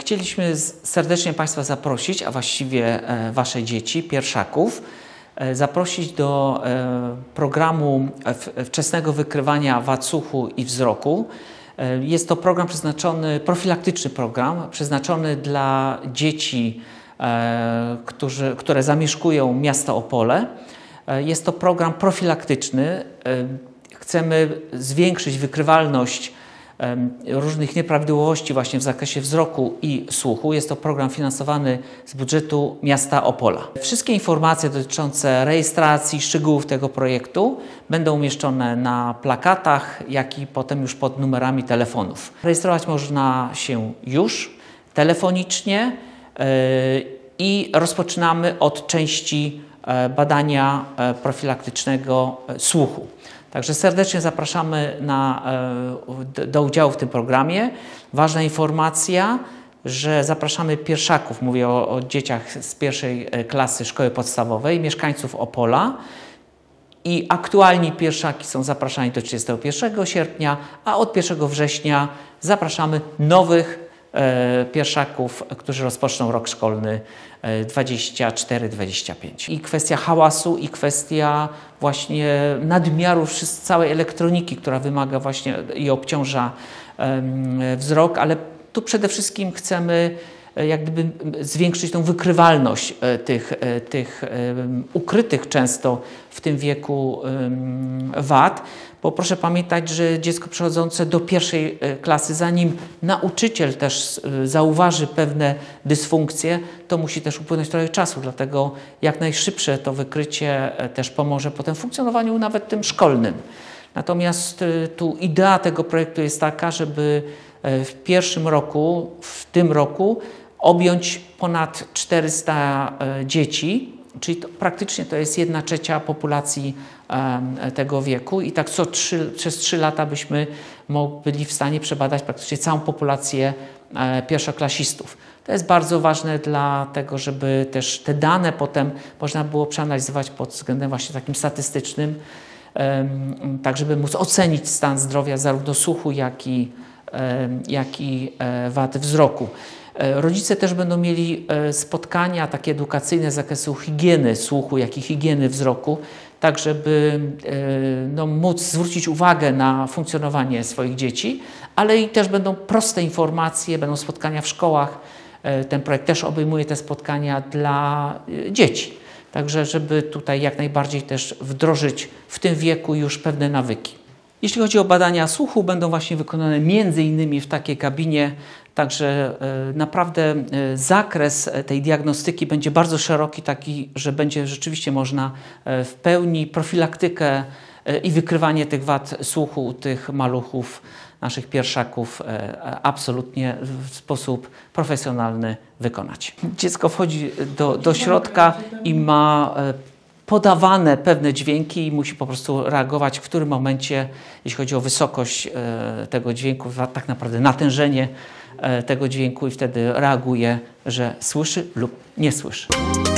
Chcieliśmy serdecznie Państwa zaprosić, a właściwie Wasze dzieci, pierwszaków, zaprosić do programu wczesnego wykrywania wad słuchu i wzroku. Jest to program profilaktyczny program, przeznaczony dla dzieci, które zamieszkują miasto Opole. Jest to program profilaktyczny. Chcemy zwiększyć wykrywalność różnych nieprawidłowości właśnie w zakresie wzroku i słuchu. Jest to program finansowany z budżetu miasta Opola. Wszystkie informacje dotyczące rejestracji, szczegółów tego projektu będą umieszczone na plakatach, jak i potem już pod numerami telefonów. Rejestrować można się już telefonicznie i rozpoczynamy od części badania profilaktycznego słuchu. Także serdecznie zapraszamy do udziału w tym programie. Ważna informacja, że zapraszamy pierwszaków, mówię o dzieciach z pierwszej klasy szkoły podstawowej, mieszkańców Opola. I aktualni pierwszaki są zapraszani do 31 sierpnia, a od 1 września zapraszamy nowych pierwszaków, którzy rozpoczną rok szkolny 24-25. I kwestia hałasu, i kwestia właśnie nadmiaru całej elektroniki, która wymaga właśnie i obciąża wzrok, ale tu przede wszystkim chcemy jak gdyby zwiększyć tą wykrywalność tych ukrytych często w tym wieku wad, bo proszę pamiętać, że dziecko przechodzące do pierwszej klasy, zanim nauczyciel też zauważy pewne dysfunkcje, to musi też upłynąć trochę czasu, dlatego jak najszybsze to wykrycie też pomoże potem w funkcjonowaniu nawet tym szkolnym. Natomiast tu idea tego projektu jest taka, żeby w pierwszym roku, w tym roku, objąć ponad 400 dzieci, czyli praktycznie to jest 1/3 populacji tego wieku i tak przez 3 lata byśmy byli w stanie przebadać praktycznie całą populację pierwszoklasistów. To jest bardzo ważne dlatego, żeby też te dane potem można było przeanalizować pod względem właśnie takim statystycznym, tak żeby móc ocenić stan zdrowia zarówno słuchu, jak i wad wzroku. Rodzice też będą mieli spotkania takie edukacyjne z zakresu higieny słuchu, jak i higieny wzroku, tak żeby móc zwrócić uwagę na funkcjonowanie swoich dzieci, ale i też będą proste informacje, będą spotkania w szkołach. Ten projekt też obejmuje te spotkania dla dzieci. Także żeby tutaj jak najbardziej też wdrożyć w tym wieku już pewne nawyki. Jeśli chodzi o badania słuchu, będą właśnie wykonane między innymi w takiej kabinie, także naprawdę zakres tej diagnostyki będzie bardzo szeroki, taki, że będzie rzeczywiście można w pełni profilaktykę i wykrywanie tych wad słuchu u tych maluchów, naszych pierwszaków absolutnie w sposób profesjonalny wykonać. Dziecko wchodzi do środka i ma podawane pewne dźwięki i musi po prostu reagować, w którym momencie, jeśli chodzi o wysokość tego dźwięku, tak naprawdę natężenie tego dźwięku i wtedy reaguje, że słyszy lub nie słyszy.